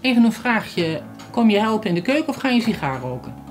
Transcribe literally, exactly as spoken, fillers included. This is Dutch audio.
Even een vraagje. Kom je helpen in de keuken of ga je sigaar roken?